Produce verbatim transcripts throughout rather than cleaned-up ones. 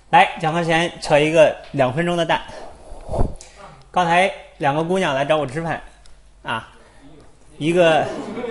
来，讲课前扯一个两分钟的蛋。刚才两个姑娘来找我吃饭，啊，一个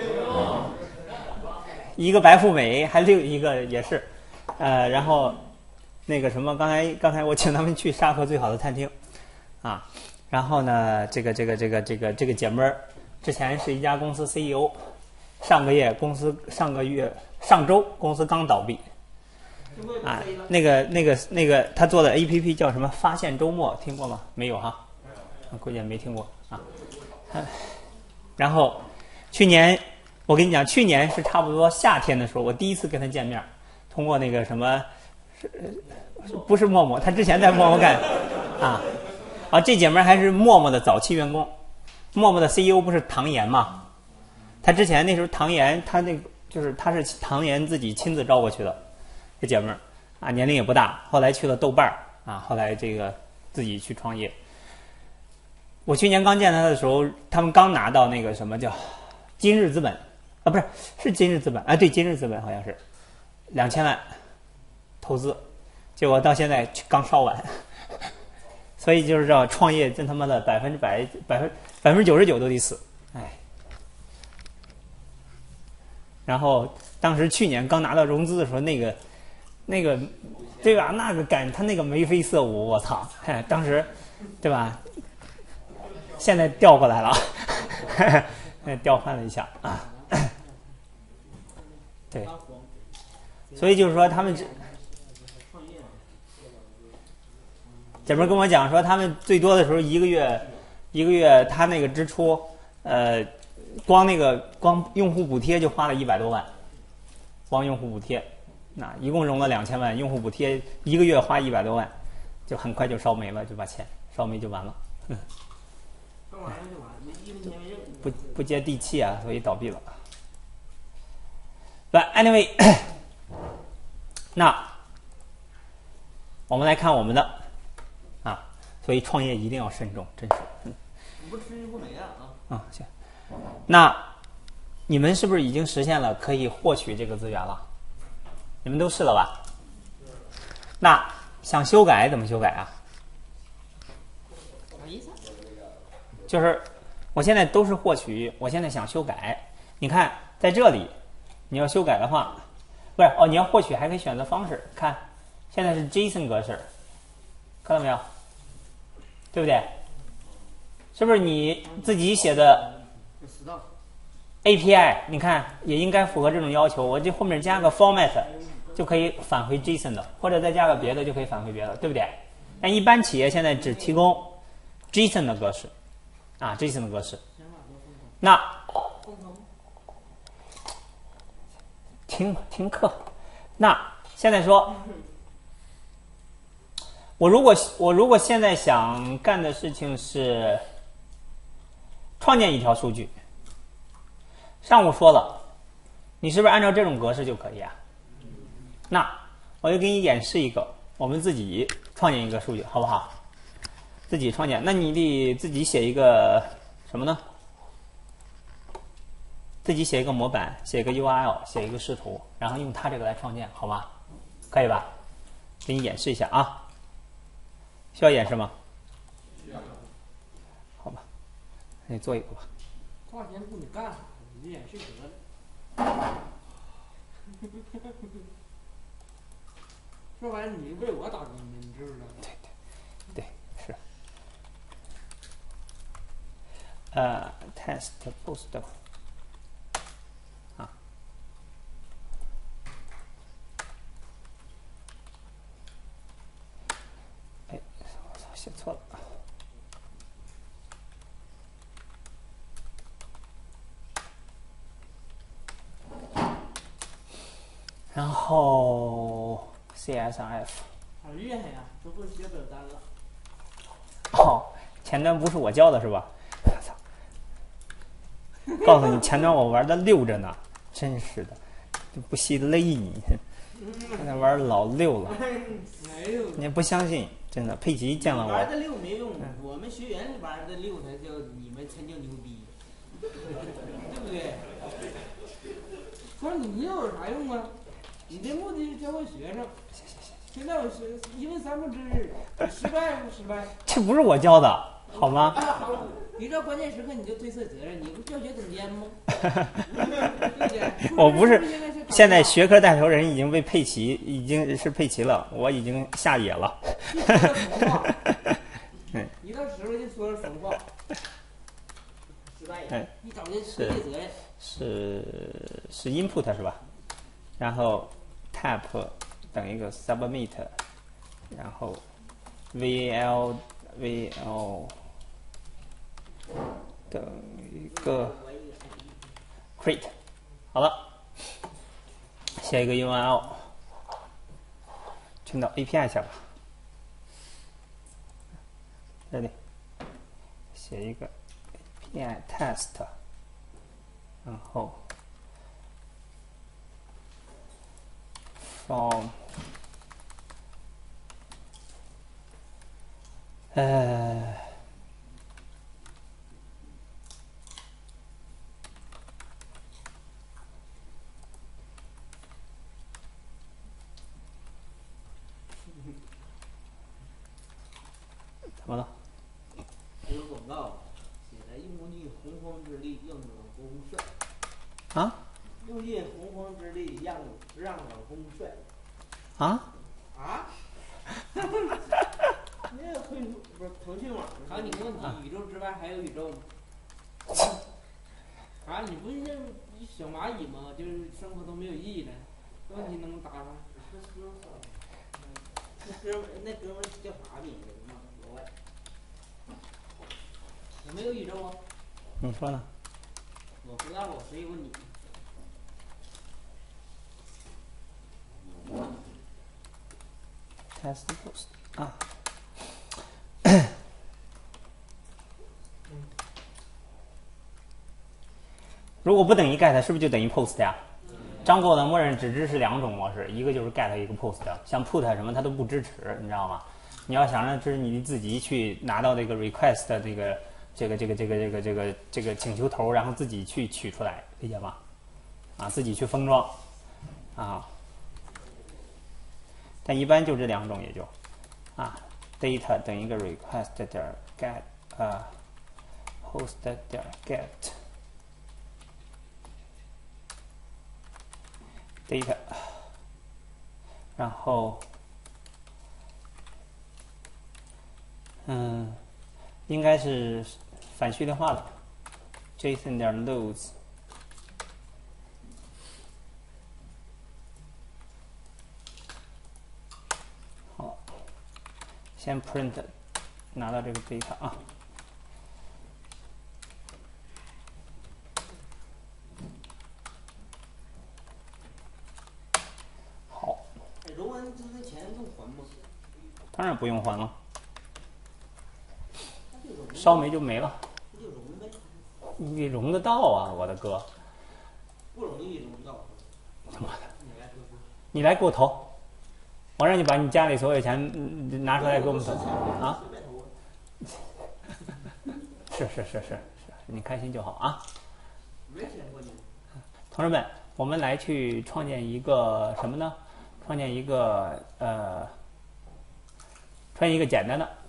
一个白富美，还另一个也是，呃，然后那个什么，刚才刚才我请他们去沙河最好的餐厅，啊，然后呢，这个这个这个这个这个姐们儿之前是一家公司 C E O， 上个月公司上个月上周公司刚倒闭。啊，那个、那个、那个，他做的 A P P 叫什么？发现周末，听过吗？没有哈，估计没听过啊。然后去年，我跟你讲，去年是差不多夏天的时候，我第一次跟他见面，通过那个什么，不是陌陌，他之前在陌陌干啊啊，这姐们儿还是陌陌的早期员工，陌陌的 C E O 不是唐岩吗？他之前那时候唐岩，他那个就是他是唐岩自己亲自招过去的。这姐们儿啊，年龄也不大，后来去了豆瓣儿啊，后来这个自己去创业。我去年刚见他的时候，他们刚拿到那个什么叫今日资本啊，不是是今日资本啊，对，今日资本好像是两千万投资，结果到现在刚烧完，所以就是说创业真他妈的百分之百百分百分之九十九都得死，哎。然后当时去年刚拿到融资的时候，那个。那个，对吧？那个感，他那个眉飞色舞，我操！嘿，当时，对吧？现在调过来了，调换了一下啊。对，所以就是说，他们这姐们跟我讲说，他们最多的时候一个月，一个月他那个支出，呃，光那个光用户补贴就花了一百多万，光用户补贴。那一共融了两千万，用户补贴一个月花一百多万，就很快就烧没了，就把钱烧没就完了。嗯、不不接地气啊，所以倒闭了。But anyway， 那我们来看我们的啊，所以创业一定要慎重，真是。嗯、 不吃不没了啊。 啊，行。那你们是不是已经实现了可以获取这个资源了？你们都试了吧？那想修改怎么修改啊？ 啥意思？ 就是我现在都是获取，我现在想修改。你看在这里，你要修改的话，不是哦，你要获取还可以选择方式。看，现在是 JSON 格式，看到没有？对不对？是不是你自己写的 A P I？ 你看也应该符合这种要求。我这后面加个 format。就可以返回 JSON 的，或者再加个别的就可以返回别的，对不对？但一般企业现在只提供 JSON 的格式，啊 ，JSON 的格式。那听听课，那现在说，我如果我如果现在想干的事情是创建一条数据，上午说了，你是不是按照这种格式就可以啊？那我就给你演示一个，我们自己创建一个数据，好不好？自己创建，那你得自己写一个什么呢？自己写一个模板，写一个 U R L， 写一个视图，然后用它这个来创建，好吧？可以吧？给你演示一下啊。需要演示吗？ 需要。 好吧，那你做一个吧。 花钱不你干啥？你就演示得了。说白了，你为我打工的，你知不知道？ 对对对，是。呃 ，test post 啊，哎，我操，写错了。然后 C S R F， 好厉害呀，都会写表单了。 哦，前端不是我教的是吧？我操！告诉你，前端我玩的溜着呢，真是的，就不惜勒你，现在玩老溜了。 没有， 你不相信？真的，佩奇见了我。 玩的溜没用，我们学员玩的溜才叫你们才叫牛逼，对不对？说你溜有啥用啊？你的目的是教会学生。 行行行行， 现在我是一问三不知，失败不失败？ 这不是我教的，好吗？ 啊，好，遇到关键时刻你就推卸责任，你不教学总监吗？对不对？ 我不是，现在学学科带头人已经被佩奇，已经是佩奇了，我已经下野了。 嗯，一到时候就说了怂话，失败呀！你找人推卸责任。 是是 input 是吧？然后 type 等于一个 submit， 然后 val val 等于一个 create， 好了，写一个 U R L， 进到 A P I 下吧。这里写一个 A P I test， 然后 from 呃怎么了？ 这个广告写的用尽洪荒之力让老公帅啊？ 用尽洪荒之力让让老公帅啊？ 啊？那个推不是腾讯网考你个问题，宇宙之外还有宇宙吗？啊，你不是那小蚂蚁吗？就是生活都没有意义了，这问题能答上？那哥们那哥们叫啥名字？妈，老外。有没有宇宙啊？ 你说呢？ 我不知道，我所以问你。 test post 啊。如果不等于 get， 是不是就等于 post 呀？张狗的默认只支持两种模式，一个就是 get， 一个 post。像 put 什么它都不支持，你知道吗？你要想让支你自己去拿到这个 request 的这个这个这个这个这个这个这个请求头，然后自己去取出来，理解吗？啊，自己去封装啊。但一般就这两种，也就啊 ，data 等于一个 request 点 get 啊 ，host 点 get data， 然后嗯，应该是反序列化的 ，json 点 loads。好，先 print 拿到这个 data 啊。好。 融完这个钱用还吗？ 当然不用还了，烧没就没了。 不就融呗？ 你融得到啊，我的哥！ 不容易融到。 他妈的！你来给我投，我让你把你家里所有钱拿出来给我们投啊！是是是是是，你开心就好啊！ 没钱过年。 同志们，我们来去创建一个什么呢？创建一个呃，创建一个简单的。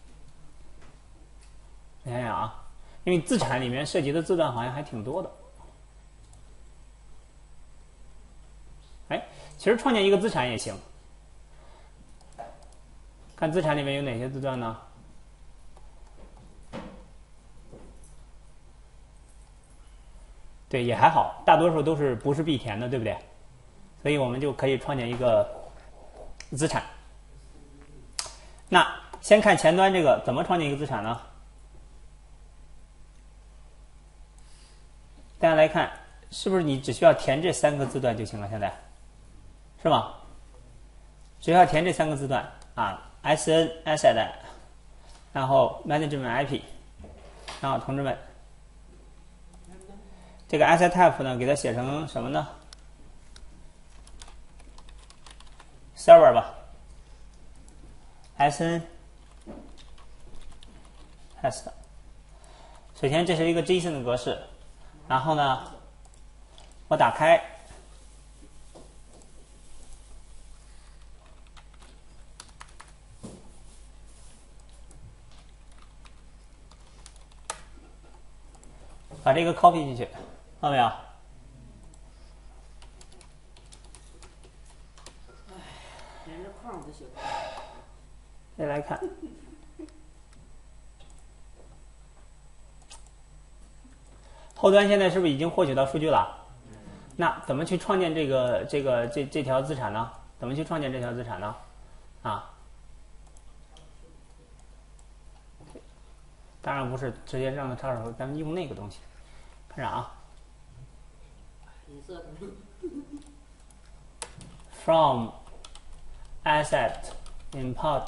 你想想啊，因为资产里面涉及的字段好像还挺多的。哎，其实创建一个资产也行。看资产里面有哪些字段呢？对，也还好，大多数都是不是必填的，对不对？所以我们就可以创建一个资产。那先看前端这个怎么创建一个资产呢？大家来看，是不是你只需要填这三个字段就行了？现在是吗？只要填这三个字段啊 ，sn asset， 然后 management I P， 然后同志们，这个 asset type 呢，给它写成什么呢 ？server 吧 ，sn test。首先这是一个 JSON 的格式，然后呢，我打开。 把这个 copy 进去，看到没有？ 连着框不行。 再来看，后端现在是不是已经获取到数据了？那怎么去创建这个这个这这条资产呢？怎么去创建这条资产呢？啊，当然不是直接让它插手，咱们用那个东西。看着啊。 银色的。 From asset import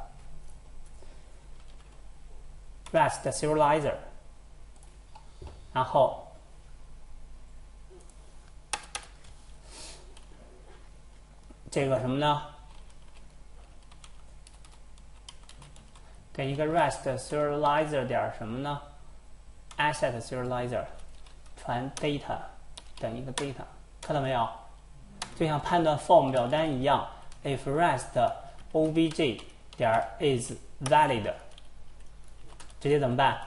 REST serializer， 然后这个什么呢？给一个 REST serializer 点什么呢 ？asset serializer 传 data 等一个 data， 看到没有？就像判断 form 表单一样 ，if REST obj 点 is valid， 直接怎么办？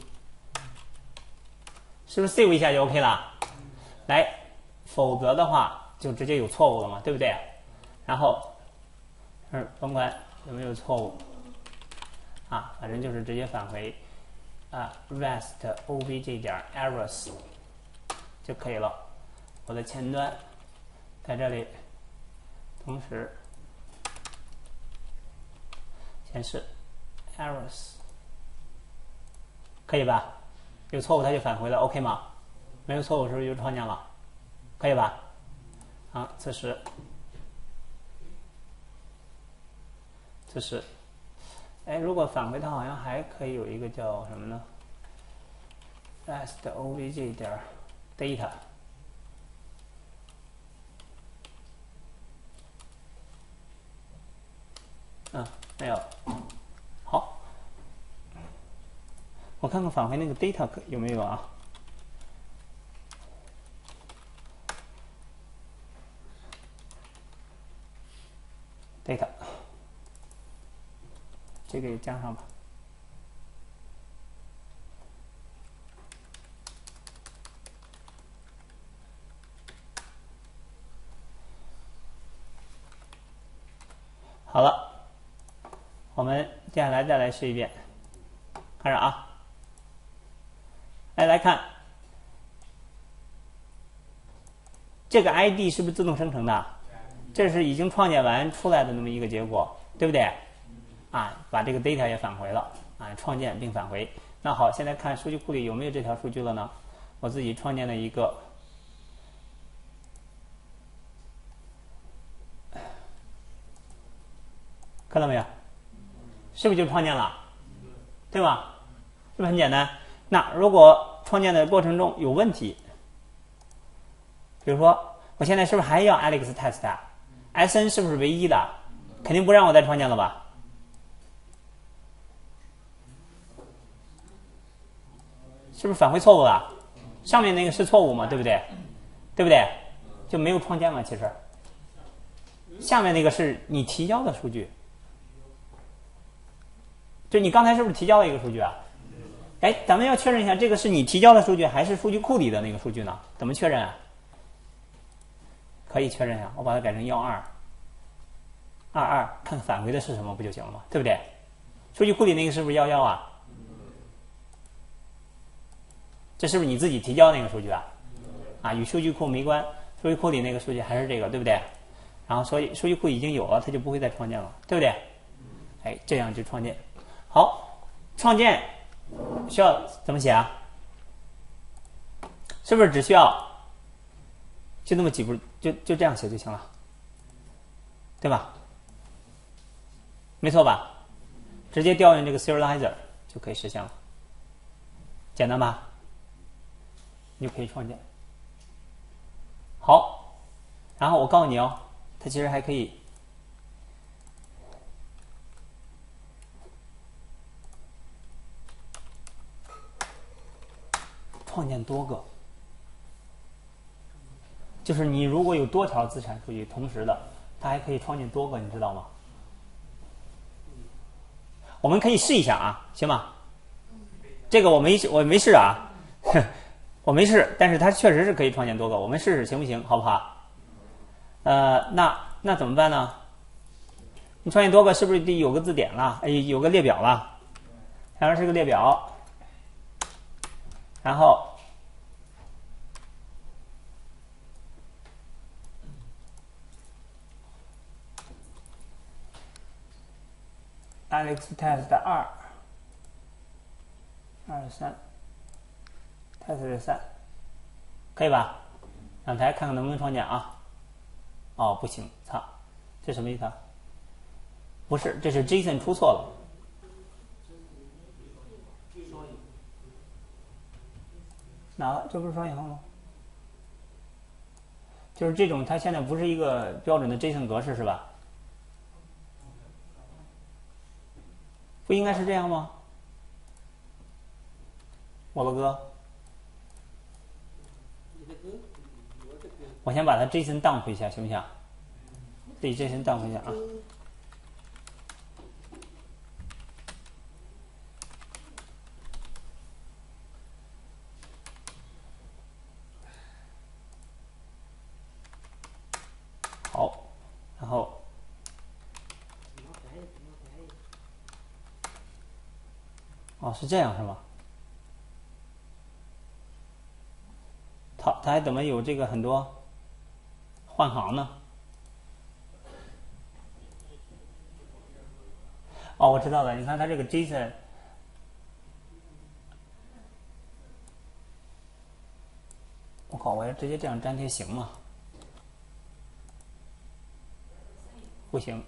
是不是 save 一下就 OK 了？来，否则的话就直接有错误了嘛，对不对？然后，嗯，甭管有没有错误，啊，反正就是直接返回啊 REST obj 点 errors 就可以了。我的前端在这里，同时显示 errors， 可以吧？有错误它就返回了 ，OK 吗？没有错误是不是就创建了？可以吧？好，此时，此时，哎，如果返回它好像还可以有一个叫什么呢 ？rest obj 点 data。嗯，没有。好，我看看返回那个 data 有没有啊 ？data， 这个也加上吧。好了。我们接下来再来试一遍，看着啊，来来看，这个 I D 是不是自动生成的？这是已经创建完出来的那么一个结果，对不对？啊，把这个 data 也返回了啊，创建并返回。那好，现在看数据库里有没有这条数据了呢？我自己创建了一个，看到没有？是不是就创建了？对吧？是不是很简单？那如果创建的过程中有问题，比如说我现在是不是还要 Alex test 啊 ？S N 是不是唯一的？肯定不让我再创建了吧？是不是返回错误了？上面那个是错误嘛？对不对？对不对？就没有创建嘛？其实，下面那个是你提交的数据。就你刚才是不是提交了一个数据啊？哎，咱们要确认一下，这个是你提交的数据还是数据库里的那个数据呢？怎么确认啊？可以确认呀，我把它改成幺二二二，看看返回的是什么不就行了吗？对不对？数据库里那个是不是幺幺啊？这是不是你自己提交那个数据啊？啊，与数据库没关，数据库里那个数据还是这个，对不对？然后所以数据库已经有了，它就不会再创建了，对不对？哎，这样就创建。好，创建需要怎么写啊？是不是只需要就那么几步，就就这样写就行了，对吧？没错吧？直接调用这个 serializer 就可以实现了，简单吧？你就可以创建。好，然后我告诉你哦，它其实还可以创建多个，就是你如果有多条资产数据同时的，它还可以创建多个，你知道吗？我们可以试一下啊，行吗？这个我没我没试啊， 我没试，但是它确实是可以创建多个，我们试试行不行？好不好？呃，那那怎么办呢？你创建多个是不是得有个字典了？哎，有个列表了？假如是个列表，然后Alex test 二二三 test 三，可以吧？两台看看能不能创建啊？哦，不行，操，这什么意思啊？不是，这是 JSON 出错了。哪个？这不是双引号吗？就是这种，它现在不是一个标准的 JSON 格式是吧？不应该是这样吗？我的哥，我先把它 JSON dump 一下，行不行？自己 JSON dump 一下啊。好，然后哦，是这样是吗？它它还怎么有这个很多换行呢？哦，我知道了，你看它这个 JSON， 我靠，我要直接这样粘贴行吗？不行。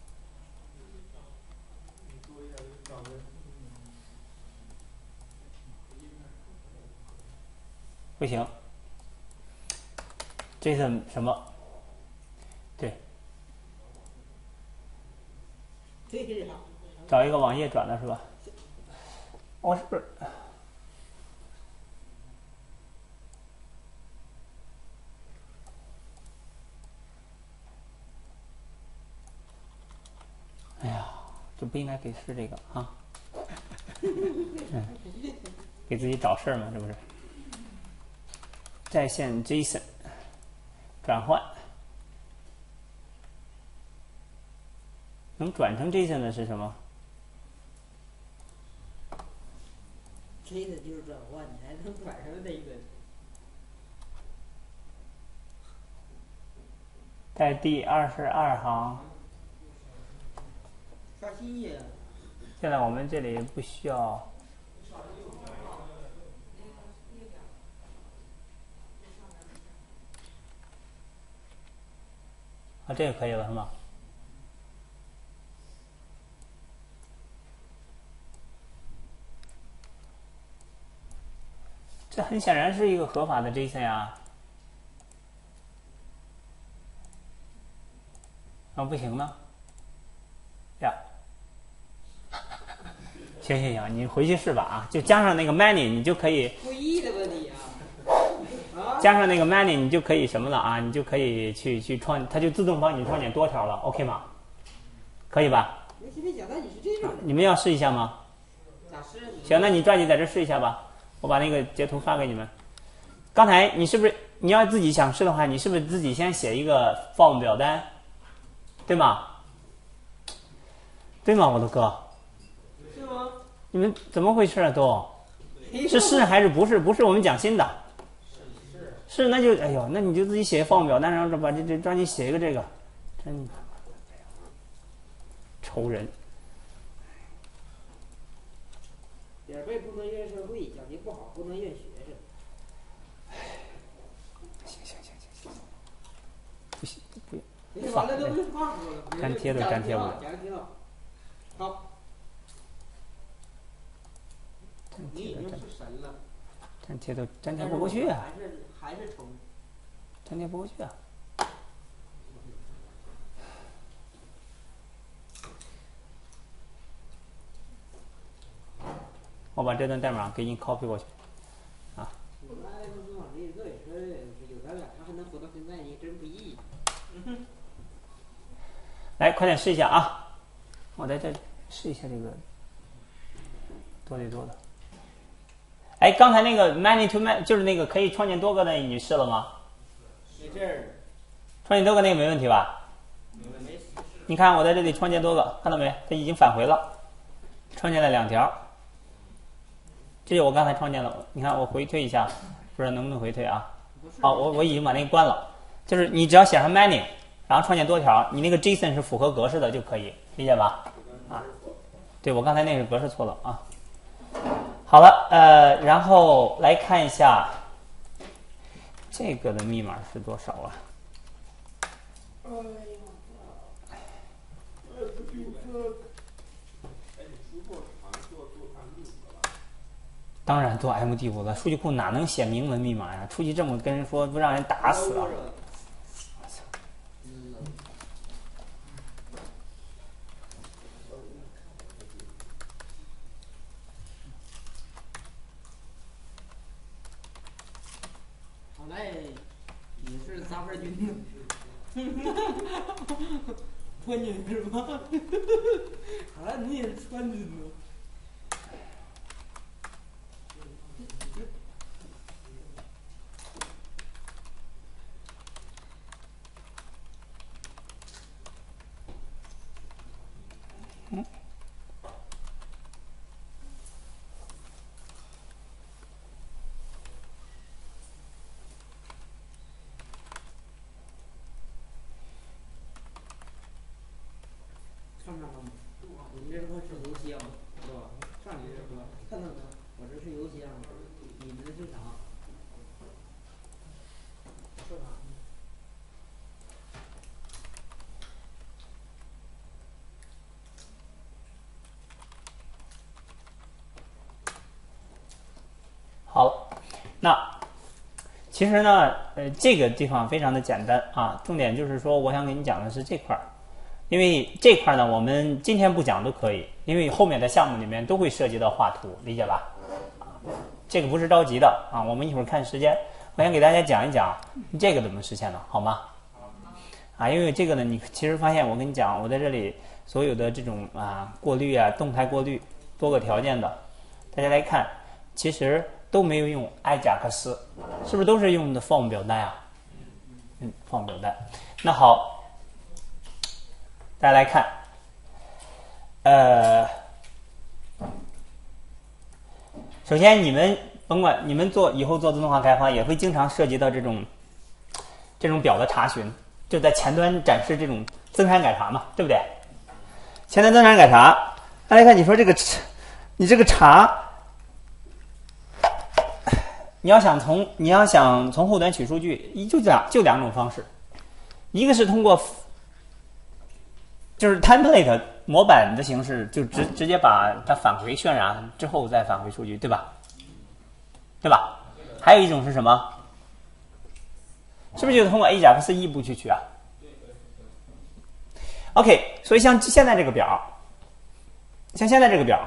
不行。JSON 什么？对。找一个网页转的是吧？我是不是？哎呀，就不应该给是这个啊。嗯，给自己找事儿嘛，这不是？在线 JSON 转换，能转成 JSON 的是什么 ？JSON 就是转换，你还能转成那个？ 在第二十二行。 刷新页。 现在我们这里不需要。啊，这个可以了是吗？这很显然是一个合法的 JSON 啊。啊，不行呢？呀，行行行，你回去试吧啊，就加上那个 many， 你就可以。 故意的问题啊。 加上那个 many， 你就可以什么了啊？你就可以去去创，它就自动帮你创建多条了 ，OK 吗？可以吧？ 我现在想到你是这种。 你们要试一下吗？ 咋试？ 行，那你抓紧在这试一下吧。我把那个截图发给你们。刚才你是不是你要自己想试的话，你是不是自己先写一个 form 表单，对吗？对吗，我的哥？ 是吗？ 你们怎么回事啊？都是是还是不是？不是我们讲新的。是，那就哎呦，那你就自己写 form 表单，然后把这这抓紧写一个这个，真愁人。 点背不能怨社会，讲题不好不能怨学生。 行行行行行，不行不行。完了都没话说了。 粘贴都粘贴不了。 粘贴了。好。你已经是神了。 粘贴都粘贴不过去啊。 还是还是丑。 粘贴不过去啊。我把这段代码给你 copy 过去，啊。 我们爱公司网这一个也是有咱俩，他还能活到现在，你真不易。嗯、 来，快点试一下啊！我在这试一下这个多得多的。 哎，刚才那个 many to many 就是那个可以创建多个的，你试了吗？ 没这儿， 创建多个那个没问题吧？ 没试。 你看我在这里创建多个，看到没？它已经返回了，创建了两条。这是我刚才创建的，你看我回推一下，不知道能不能回推啊？哦，我我已经把那个关了。就是你只要写上 many， 然后创建多条，你那个 JSON 是符合格式的就可以，理解吧？啊，对，我刚才那个格式错了啊。好了，呃，然后来看一下这个的密码是多少啊？当然做 M D 五了，数据库哪能写明文密码呀？出去这么跟人说，不让人打死啊！ 好赖，你是杂牌军呢？川军是吧？好赖你也是川军呢？看上了吗？你这块是邮箱，是吧？上你这个看到没？我这是邮箱，你这是啥？是啥？ 好了，那其实呢，呃，这个地方非常的简单啊，重点就是说，我想给你讲的是这块儿，因为这块儿呢，我们今天不讲都可以，因为后面的项目里面都会涉及到画图，理解吧？啊，这个不是着急的啊，我们一会儿看时间，我想给大家讲一讲这个怎么实现的，好吗？啊，因为这个呢，你其实发现我跟你讲，我在这里所有的这种啊过滤啊、动态过滤多个条件的，大家来看，其实都没有用艾贾克斯，是不是都是用的 form 表单啊？嗯 ，form 表单。那好，大家来看，呃，首先你们甭管你们做以后做自动化开发，也会经常涉及到这种这种表的查询，就在前端展示这种增删改查嘛，对不对？前端增删改查，大家看，你说这个你这个查。你要想从你要想从后端取数据，一就两就两种方式，一个是通过就是 template 模板的形式，就直直接把它返回渲染之后再返回数据，对吧？对吧？还有一种是什么？是不是就是通过 A 贾克斯异步去取啊 ？OK， 所以像现在这个表，像现在这个表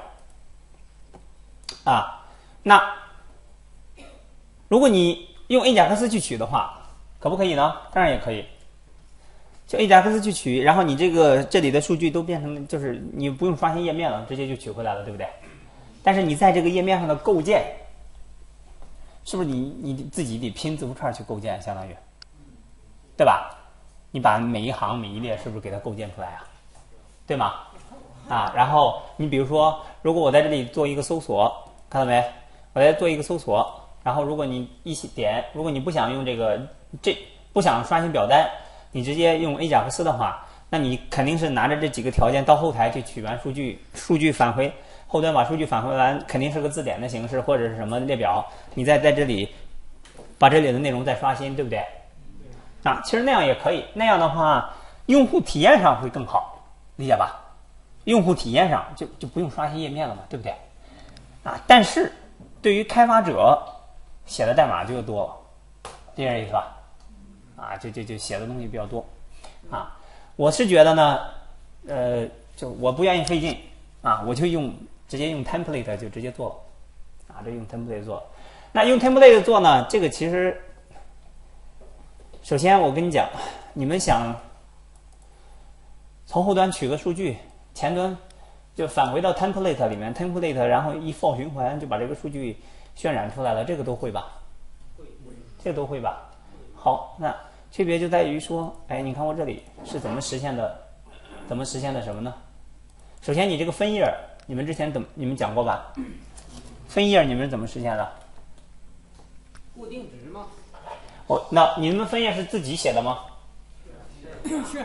啊，那。如果你用 A 贾克斯去取的话，可不可以呢？当然也可以。就 A 贾克斯去取，然后你这个这里的数据都变成，就是你不用刷新页面了，直接就取回来了，对不对？但是你在这个页面上的构建，是不是你你自己得拼字符串去构建，相当于，对吧？你把每一行每一列是不是给它构建出来啊？对吗？啊，然后你比如说，如果我在这里做一个搜索，看到没？我在做一个搜索。然后，如果你一起点，如果你不想用这个这不想刷新表单，你直接用 A 贾克斯的话，那你肯定是拿着这几个条件到后台去取完数据，数据返回后端把数据返回完，肯定是个字典的形式或者是什么列表，你再在这里把这里的内容再刷新，对不对？啊，其实那样也可以，那样的话用户体验上会更好，理解吧？用户体验上就就不用刷新页面了嘛，对不对？啊，但是对于开发者写的代码就多了，这样意思吧？啊，就就就写的东西比较多，啊，我是觉得呢，呃，就我不愿意费劲啊，我就用直接用 template 就直接做了，啊，这用 template 做。那用 template 做呢，这个其实，首先我跟你讲，你们想从后端取个数据，前端就返回到 template 里面 ，template 然后一 for 循环就把这个数据渲染出来了，这个都会吧？这个都会吧？好，那区别就在于说，哎，你看我这里是怎么实现的？怎么实现的什么呢？首先，你这个分页，你们之前怎么你们讲过吧？分页你们怎么实现的？ 固定值吗？ 哦，那你们分页是自己写的吗？ 是。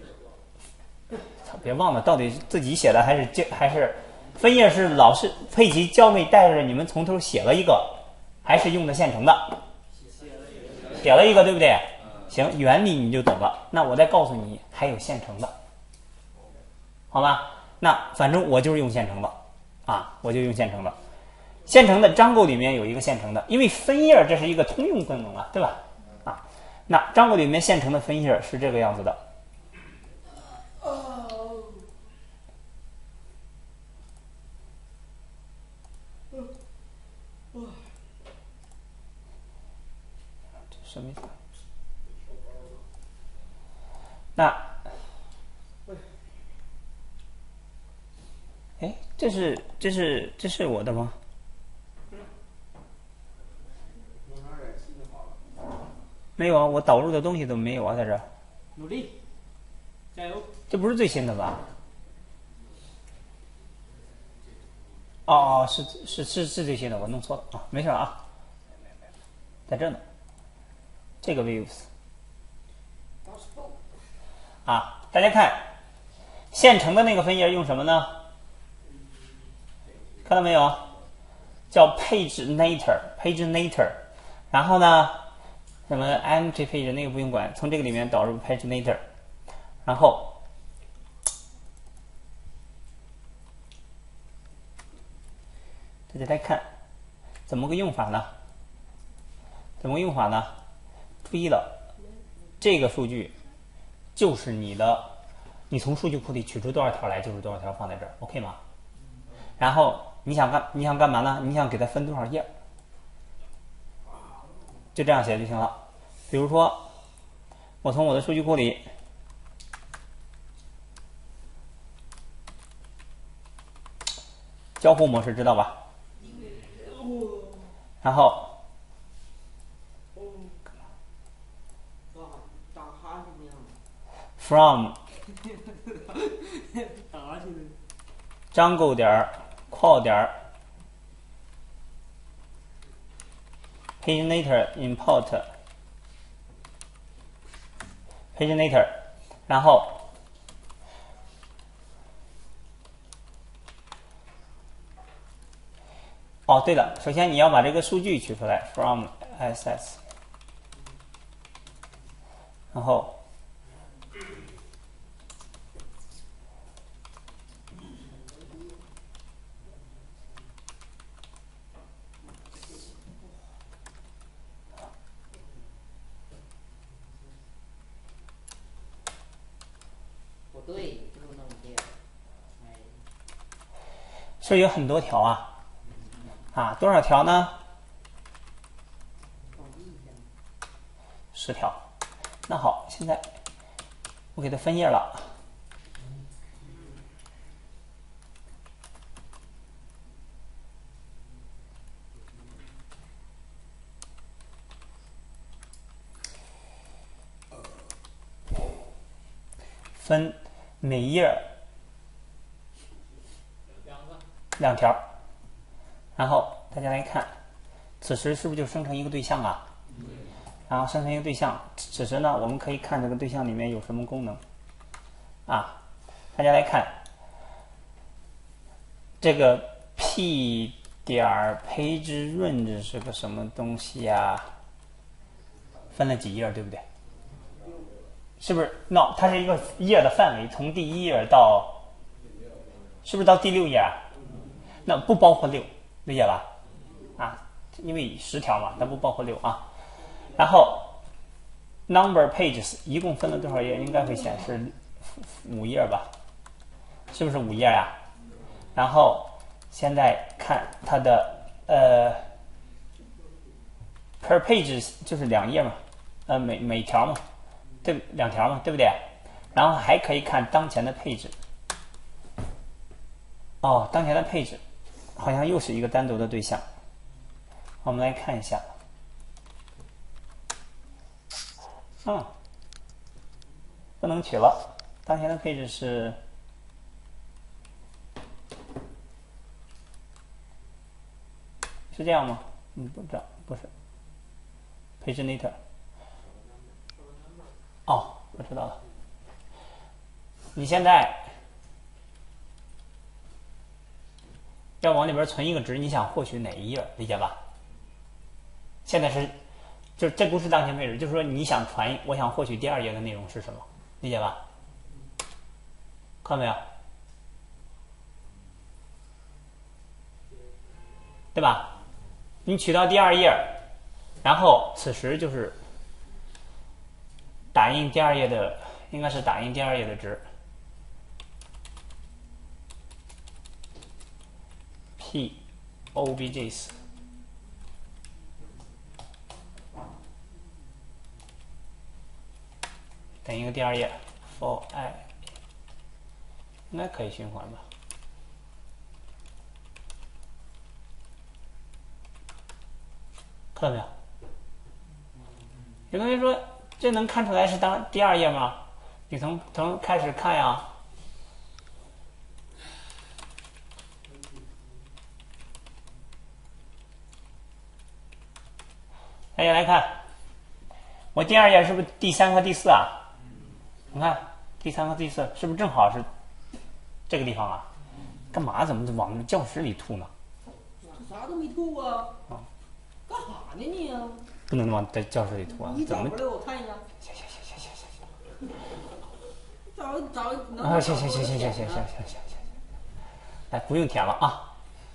别忘了，到底是自己写的还是教还是分页是老师佩奇教给带着你们从头写了一个，还是用的现成的？写了一个，对不对？行，原理你就懂了。那我再告诉你，还有现成的，好吧？那反正我就是用现成的啊，我就用现成的。现成的 Django 里面有一个现成的，因为分页这是一个通用功能啊，对吧？啊，那 Django 里面现成的分页是这个样子的。什么意思？那，哎，这是这是这是我的吗？没有啊，我导入的东西都没有啊，在这儿。 努力，加油！ 这不是最新的吧？哦哦，是是是是最新的，我弄错了啊，没事啊，在这呢。这个 views 啊，大家看，现成的那个分页用什么呢？看到没有？叫 paginator，paginator， 然后呢，什么 empty page 那个不用管，从这个里面导入 paginator， 然后大家来看，怎么个用法呢？怎么个用法呢？注意了，这个数据就是你的，你从数据库里取出多少条来，就是多少条放在这儿 ，OK 吗？然后你想干，你想干嘛呢？你想给它分多少页？就这样写就行了。比如说，我从我的数据库里交互模式知道吧？然后from Django 点 call 点 paginator import paginator， 然后哦，对了，首先你要把这个数据取出来 from ss， 然后不对，就那么点。哎， 是有很多条啊，啊，多少条呢？十条。那好，现在我给它分页了。分每页两条，然后大家来看，此时是不是就生成一个对象啊？然后生成一个对象，此时呢，我们可以看这个对象里面有什么功能啊？大家来看，这个 p 点 page range 是个什么东西呀？分了几页，对不对？是不是 ？no， 它是一个页的范围，从第一页到，是不是到第六页啊？那不包括六，理解吧？啊，因为十条嘛，它不包括六啊。然后 number pages 一共分了多少页？应该会显示五页吧？是不是五页呀？然后现在看它的呃 per page 就是两页嘛，呃每每条嘛。对，两条嘛，对不对？然后还可以看当前的配置。哦，当前的配置好像又是一个单独的对象。 我们来看一下。嗯，不能取了。当前的配置是是这样吗？嗯，不知道，不是。paginator。哦，我知道了。你现在要往里边存一个值，你想获取哪一页？理解吧？现在是，就这不是当前配置，就是说你想传，我想获取第二页的内容是什么？理解吧？看到没有？对吧？你取到第二页，然后此时就是打印第二页的，应该是打印第二页的值 p objs 等于一个第二页 for i， 应该可以循环吧？看到没有？有同学说这能看出来是当第二页吗？你从从开始看呀。大家来看，我第二页是不是第三和第四啊？你看第三和第四是不是正好是这个地方啊？干嘛？怎么往教室里吐呢？ 啥都没吐啊！ 啊干啥呢你啊？ 不能往在教室里吐啊！怎么？ 你找回来我看一下。 行行行行行行行。 找找能啊，行行行行行行行行行行，哎，不用填了啊，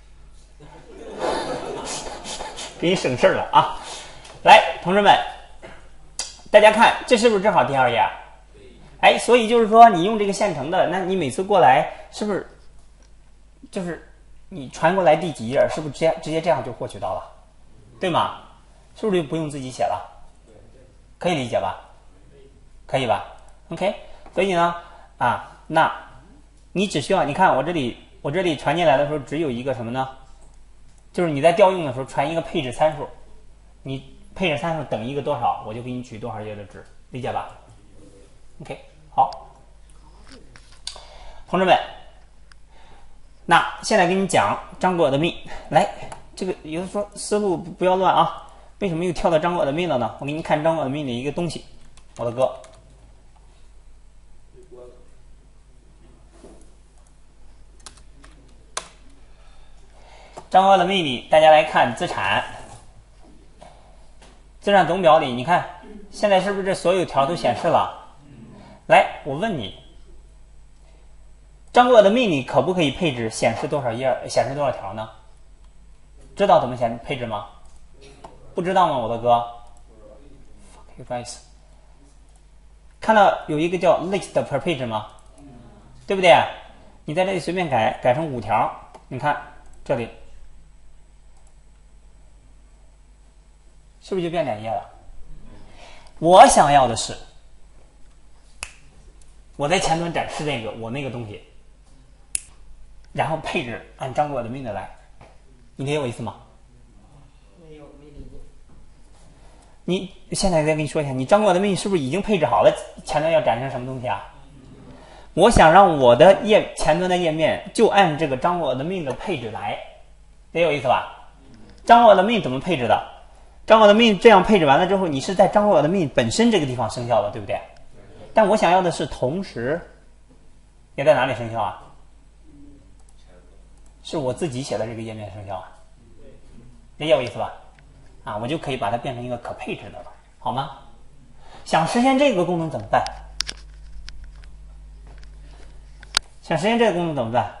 给你省事儿了啊！来，同志们，大家看，这是不是正好第二页？哎，所以就是说，你用这个现成的，那你每次过来是不是就是你传过来第几页，是不是直接直接这样就获取到了，对吗？是不是就不用自己写了？可以理解吧？可以吧 ？OK， 所以呢，啊，那你只需要你看我这里，我这里传进来的时候只有一个什么呢？就是你在调用的时候传一个配置参数，你配置参数等一个多少，我就给你取多少页的值，理解吧 ？OK， 好，同志们，那现在给你讲张果的命，来，这个有的说思路不要乱啊。为什么又跳到张果的命了呢？我给你看张果的命的一个东西，我的哥。张果的命里，大家来看资产，资产总表里，你看现在是不是这所有条都显示了？来，我问你，张果的命里可不可以配置显示多少页，显示多少条呢？知道怎么显配置吗？不知道吗，我的哥 ？Fuck you guys！ 看到有一个叫 list per page 吗？对不对？你在这里随便改，改成五条，你看这里是不是就变两页了？我想要的是，我在前端展示这个我那个东西，然后配置按张果的命的来，你理解我意思吗？你现在再跟你说一下，你张果的命是不是已经配置好了前端要展示什么东西啊？我想让我的页前端的页面就按这个张果的命的配置来，也有意思吧？张果的命怎么配置的？张果的命这样配置完了之后，你是在张果的命本身这个地方生效的，对不对？但我想要的是同时也在哪里生效啊？是我自己写的这个页面生效啊？理解我意思吧？啊，我就可以把它变成一个可配置的了，好吗？想实现这个功能怎么办？想实现这个功能怎么办？